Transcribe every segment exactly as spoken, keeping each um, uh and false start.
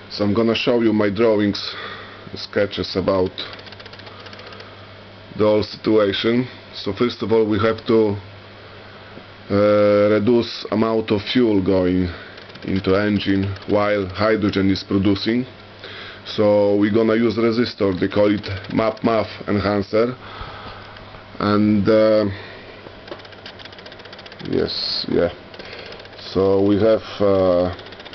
So I'm gonna show you my drawings, sketches about the whole situation. So first of all, we have to uh, reduce amount of fuel going into engine while hydrogen is producing. So we're gonna use resistor, they call it map M A F enhancer, and uh, yes, yeah. So we have uh,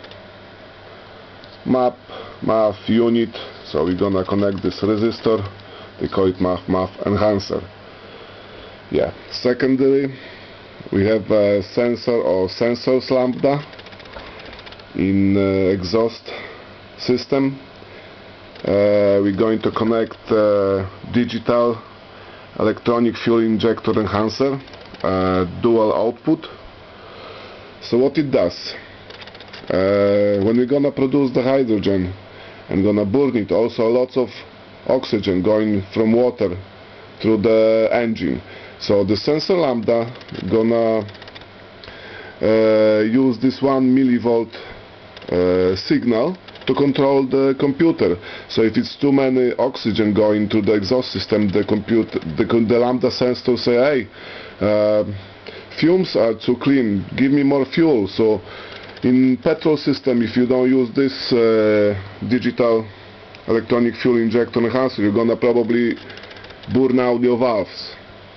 map M A F unit, so we're gonna connect this resistor, they call it map M A F enhancer. Yeah. Secondly, we have a sensor or sensors lambda in uh, exhaust system. Uh, we're going to connect uh, digital electronic fuel injector enhancer, uh, dual output. So what it does, uh, when we're gonna produce the hydrogen and gonna burn it, also lots of oxygen going from water through the engine. So the sensor lambda gonna uh, use this one millivolt uh, signal to control the computer. So if it's too many oxygen going to the exhaust system, the computer, the, the lambda sensor say, hey, uh, fumes are too clean, give me more fuel. So in petrol system, if you don't use this uh, digital electronic fuel injector enhancer, you're gonna probably burn out your valves.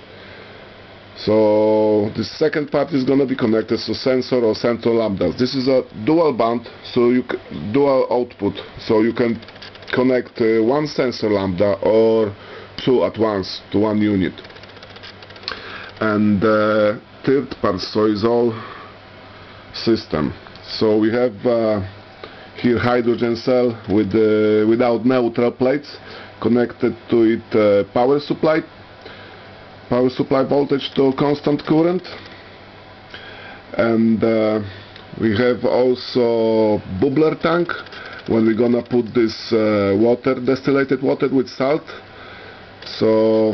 So the second part is gonna be connected to sensor or sensor lambdas. This is a dual band, so you c dual output, so you can connect uh, one sensor lambda or two at once to one unit. And uh, third part, so is all system. So we have uh, here hydrogen cell with uh, without neutral plates, connected to it uh, power supply. Power supply voltage to constant current, and uh, we have also bubbler tank when we're gonna put this uh, water, distillated water with salt. So,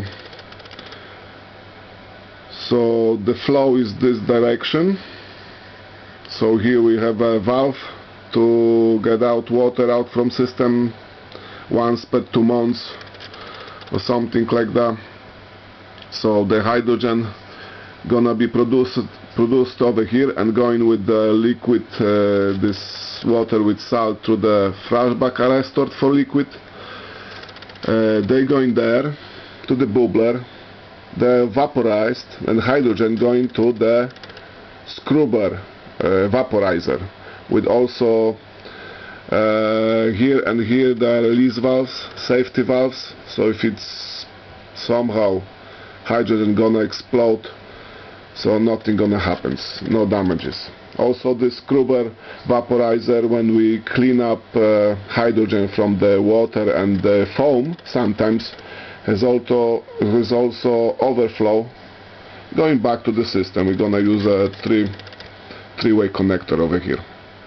so the flow is this direction. So here we have a valve to get out water out from system once per two months or something like that. So the hydrogen gonna be produced produced over here and going with the liquid, uh, this water with salt, through the flashback arrestor for liquid. Uh, they going there to the bubbler, the vaporized, and hydrogen going to the scrubber uh, vaporizer, with also uh, here and here the release valves, safety valves. So if it's somehow hydrogen gonna explode, so nothing gonna happen, no damages. Also this scrubber vaporizer, when we clean up uh, hydrogen from the water and the foam, sometimes has also has also overflow going back to the system. We're gonna use a three three-way connector over here.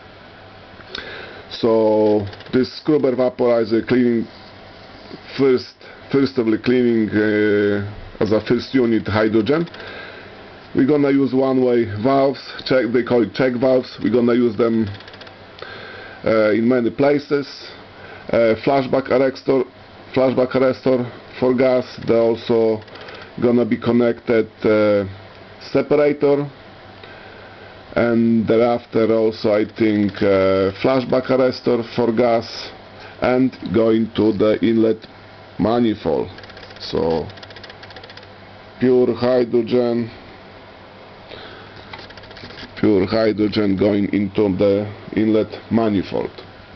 So this scrubber vaporizer cleaning first firstly cleaning uh, as a first unit hydrogen. We're gonna use one-way valves, check, they call it check valves. We're gonna use them uh, in many places. Uh, flashback arrestor, flashback arrestor for gas. They're also gonna be connected uh, separator, and thereafter also I think uh, flashback arrestor for gas, and going to the inlet manifold. So pure hydrogen, pure hydrogen going into the inlet manifold.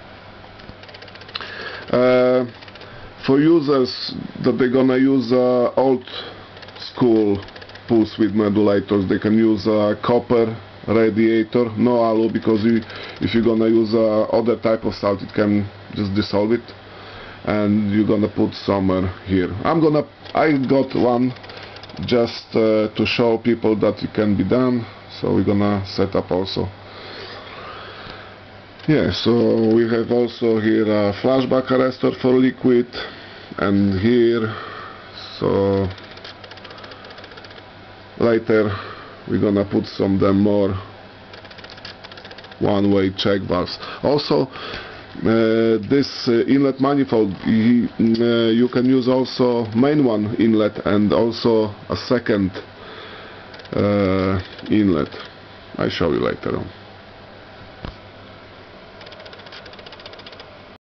Uh, for users that they're gonna use uh, old school pulse width modulators, they can use a copper radiator, no alu, because you, if you're gonna use uh, other type of salt, it can just dissolve it, and you're gonna put somewhere here. I'm gonna, I got one just uh, to show people that it can be done, so we're gonna set up also. Yeah, so we have also here a flashback arrestor for liquid, and here, so later we're gonna put some them more one-way check valves. Also uh, this uh, inlet manifold, you, uh, you can use also main one inlet and also a second uh, inlet. I show you later on.